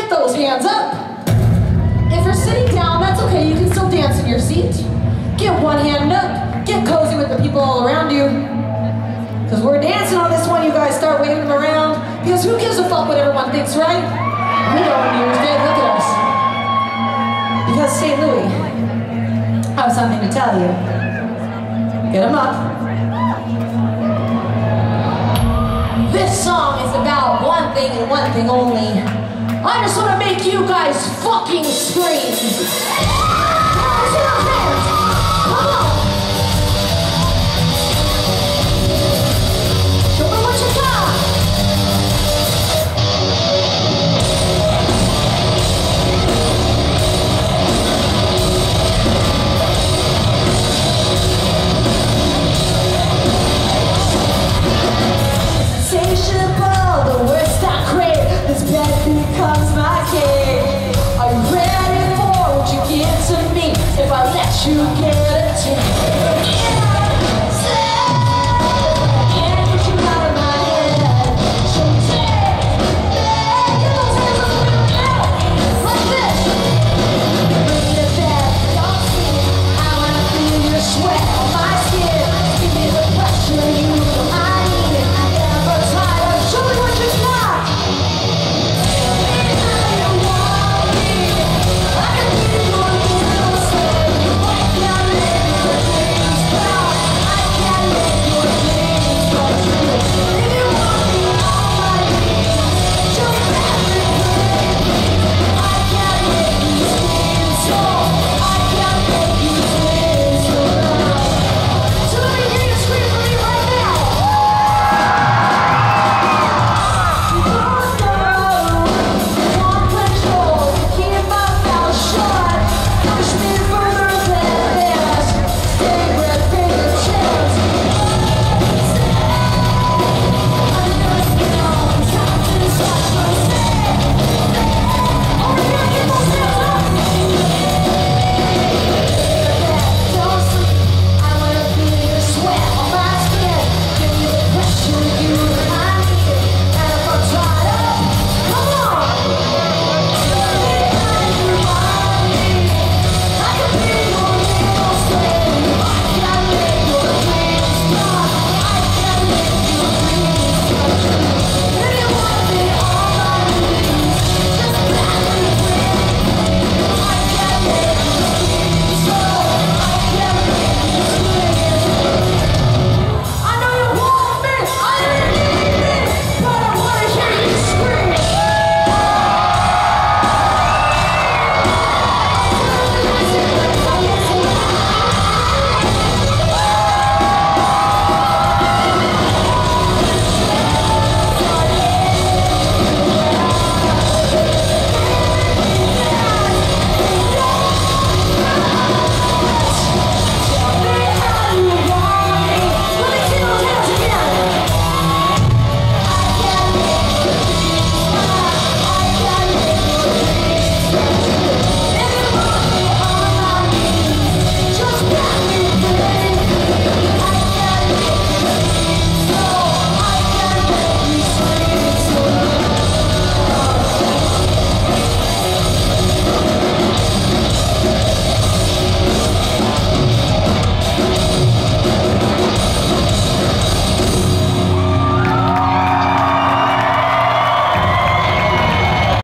Get those hands up. If you're sitting down, that's okay. You can still dance in your seat. Get one hand up. Get cozy with the people all around you. Because we're dancing on this one, you guys start waving them around. Because who gives a fuck what everyone thinks, right? We don't New Year's Day, look at us. Because St. Louis, I have something to tell you. Get them up. This song is about one thing and one thing only. I just want to make you guys fucking scream. Come on, let's do those hands.